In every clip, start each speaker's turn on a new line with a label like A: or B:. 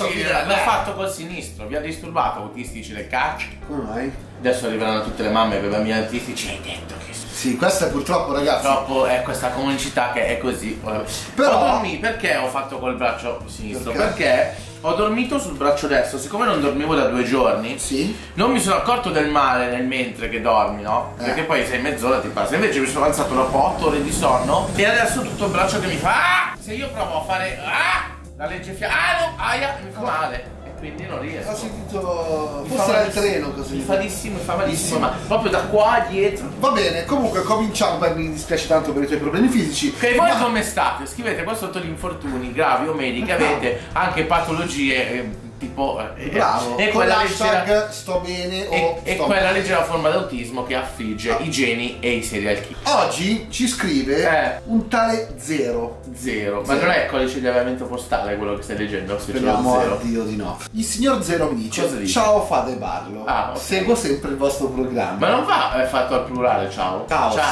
A: posso finire.
B: L'ho fatto col sinistro, vi ha disturbato autistici del cacchio.
A: Come mai?
B: Adesso arriveranno tutte le mamme per i bambini autistici. Hai detto che
A: sì, questa è purtroppo, ragazzi.
B: purtroppo è questa comunicità che è così.
A: Però
B: perché ho fatto col braccio sinistro? Perché ho dormito sul braccio destro. Siccome non dormivo da 2 giorni,
A: sì,
B: non mi sono accorto del male nel mentre che dormi, no? Perché poi sei mezz'ora ti passa. Invece mi sono alzato dopo 8 ore di sonno e adesso tutto il braccio che mi fa se io provo a fare la legge aia, mi fa male. Quindi non riesco.
A: Ho sentito. Forse era il treno così.
B: Mi fa malissimo, ma proprio da qua dietro.
A: Va bene, comunque cominciamo. Poi mi dispiace tanto per i tuoi problemi fisici.
B: Che voi come state? Scrivete qua sotto gli infortuni gravi o medi che avete, anche patologie tipo
A: bravo.
B: E
A: con
B: quella
A: l'hashtag
B: leggera
A: sto bene
B: e
A: sto
B: quella
A: male.
B: leggera forma d'autismo che affligge i geni e i serial killer.
A: Oggi ci scrive un tale Zero.
B: Ma non è codice di avviamento postale quello che stai leggendo?
A: Speriamo a Dio di no. Il signor Zero mi dice:
B: cosa dice?
A: Ciao Fade Barlo,
B: okay.
A: Seguo sempre il vostro programma.
B: Ma non va fatto al plurale, ciao.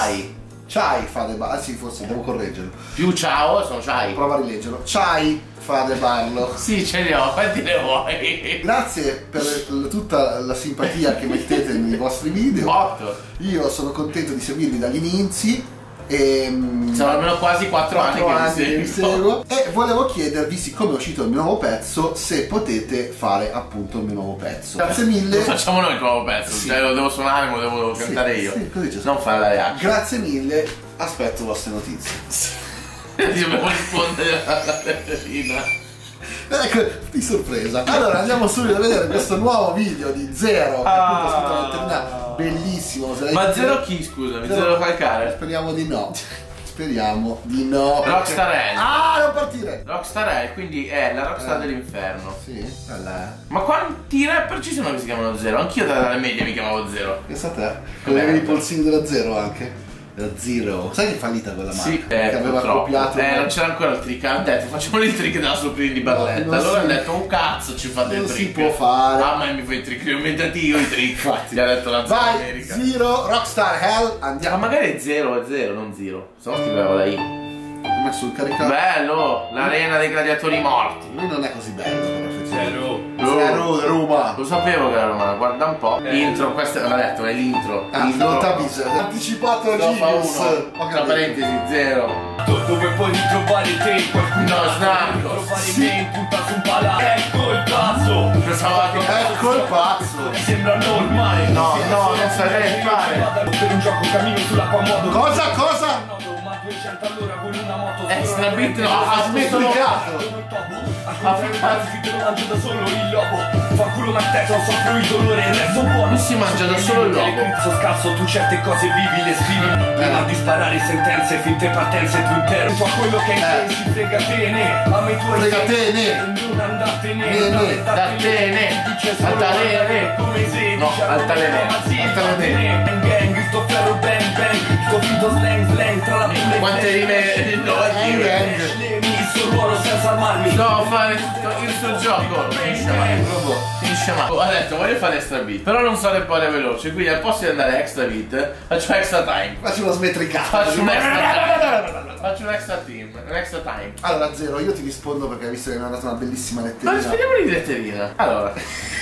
A: Ciao Fade Barlo. Sì, forse devo correggerlo.
B: Più ciao sono ciao.
A: Prova a rileggerlo. Ciao Fade Barlo.
B: Sì, ce li ho, quanti ne vuoi?
A: Grazie per tutta la simpatia che mettete nei vostri video.
B: 8.
A: Io sono contento di seguirvi dagli inizi.
B: Sono almeno quasi 4 anni che vi seguo.
A: E volevo chiedervi, siccome è uscito il mio nuovo pezzo, se potete fare appunto il mio nuovo pezzo. Grazie mille.
B: Lo facciamo noi il nuovo pezzo,
A: sì.
B: Cioè lo devo suonare, me lo devo cantare io.
A: Sì, così c'è.
B: Non fare la reaction.
A: Grazie mille, aspetto vostre notizie.
B: Dobbiamo rispondere alla letterina.
A: Ecco, di sorpresa. Allora andiamo subito a vedere questo nuovo video di Zero, che appunto ha scritto la letterina. Bellissimo.
B: Ma Zero chi, scusami? Zero Calcare?
A: Speriamo di no. Speriamo di no.
B: Rockstar Hell.
A: Non partire.
B: Rockstar Hell, quindi è la Rockstar dell'inferno.
A: Sì, bella.
B: Ma quanti rapper ci sono che si chiamano Zero? Anch'io dalle medie mi chiamavo Zero.
A: Pensa a te. Avevi i polsini della Zero anche. La Zero. Sai che è fallita quella marca?
B: Sì,
A: che aveva copiato.
B: Non c'era ancora il trick. Hanno detto facciamo il trick della Supreme di Barletta. Allora hanno detto un cazzo ci fate il trick.
A: Non si può fare.
B: Ah, ma mi fai il trick, li ho inventati io i trick. Infatti. Gli ha detto la
A: Vai,
B: America.
A: Zero, Rockstar Hell, andiamo.
B: Ma magari è zero, non zero. Se no scrivevo la I.
A: Ho messo il caricato.
B: Bello, l'arena dei gladiatori morti.
A: Lui non è così bello, però.
B: Zero,
A: Roma.
B: Lo sapevo che era romano, guarda un po'. Intro, questo l'ha detto, è l'intro.
A: Non t'avviso. Anticipato a Genius.
B: Tra parentesi, zero.
C: Dove puoi ritrovare te, qualcuno
B: trovare
C: me in punta su un pala. Ecco il cazzo.
A: Ecco il pazzo.
C: Ti sembra normale.
B: No, non sarebbe fare.
C: Per un gioco cammino sull'acqua modo.
A: Cosa?
C: Ma 200 all'ora con una moto.
B: Extra beat no,
A: Ha smetricato.
C: Mangio da solo il lobo. Fa culo ma te, soffro il dolore. Il resto buono.
B: Si mangia da solo il lobo.
C: Sto scarso, tu certe cose vivi, le scrivi. Prima di sparare sentenze, finte partenze, tu intero. Fa quello che hai, si frega te, a me tu hai.
A: Frega te,
C: non andatene.
B: Datene.
C: Dice solo
B: Altalene.
C: come se
B: No, altalene.
A: Altalene.
C: Bang bang, sto ferro bang bang. Copito slang slang tra la pelle.
B: Quante rime no,
C: Il suo ruolo senza armarmi.
B: no, fare il suo gioco. Finisce male. Ha detto voglio fare extra beat, però non so reppare veloce, quindi al posto di andare extra beat faccio extra time.
A: Faccio una smetricata.
B: Faccio un extra time.
A: Allora Zero, io ti rispondo perché hai visto che mi ha dato una bellissima letterina.
B: Ma rispondiamo di letterina. Allora.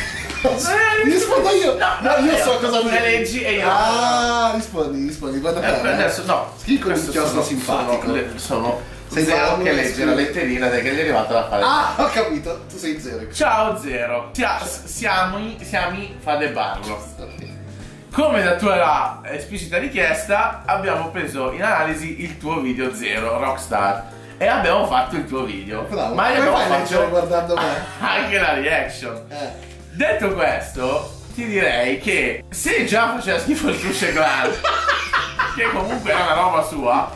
A: Mi rispondo io. No, io so cosa
B: me leggi e io.
A: Rispondi, guarda per me.
B: Adesso no.
A: Scrivi con il chiostro simpatico.
B: Sono
A: Sei
B: Zero
A: Paolo
B: che
A: che
B: legge
A: scrive.
B: la letterina che gli è arrivata da fare.
A: Ho capito, tu sei Zero.
B: Ciao Zero. Siamo Fade Barlo. Come da tua esplicita richiesta abbiamo preso in analisi il tuo video Zero Rockstar e abbiamo fatto il tuo video.
A: Bravo.
B: Ma
A: Come
B: abbiamo
A: fai a leggere
B: fatto
A: guardando me?
B: anche la reaction. Detto questo, ti direi che se già faceva schifo il Cruce Clan, che comunque è una roba sua,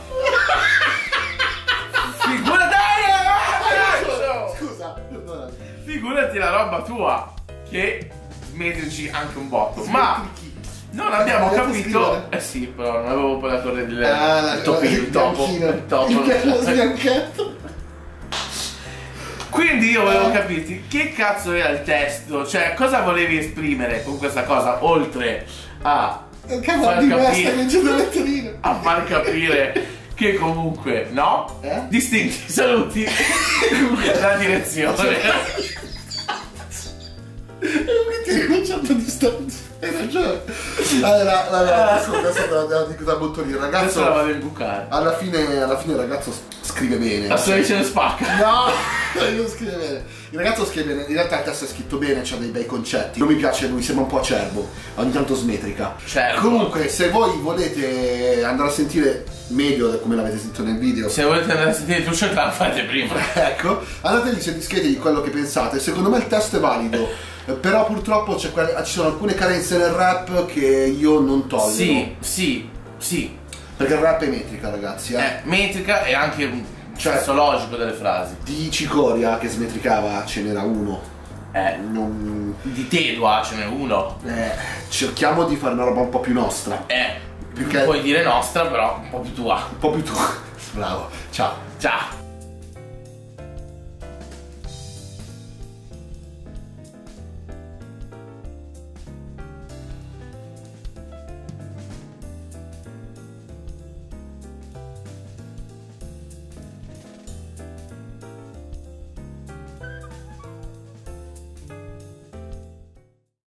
A: Scusa, perdona.
B: figurati la roba tua, che smetrici anche un botto. Ma non abbiamo capito. Sì, però non avevo poi la torre del topino, il topo.
A: Il sbianchetto.
B: Quindi io volevo capirti che cazzo era il testo, cioè cosa volevi esprimere con questa cosa, oltre a far capire che comunque, no? Distinti saluti la direzione.
A: Che tieni con certa distanza. Hai ragione. Allora, adesso dico da butto lì. Il
B: Adesso
A: ragazzo
B: la vado a imbucare.
A: alla fine il ragazzo scrive bene.
B: La sua vicina spacca.
A: No, non scrive bene. Il ragazzo scrive bene, in realtà il testo è scritto bene, c'ha dei bei concetti. Non mi piace lui, sembra un po' acerbo, ogni tanto smetrica.
B: Certo.
A: Comunque, se voi volete andare a sentire meglio come l'avete sentito nel video,
B: Se volete andare a sentire Truccio Clan fate prima.
A: ecco, andate lì se dischete di quello che pensate. Secondo me il testo è valido, però purtroppo ci sono alcune carenze nel rap che io non tollero.
B: Sì.
A: Perché il rap è metrica, ragazzi.
B: Metrica e anche un
A: Cioè-
B: senso logico delle frasi.
A: Di Cicoria che smetricava ce n'era uno. Non...
B: Di Tedua ce n'è uno.
A: cerchiamo di fare una roba un po' più nostra.
B: Puoi dire nostra, però un po' più tua.
A: Un po' più tu. Bravo. Ciao.
B: Ciao.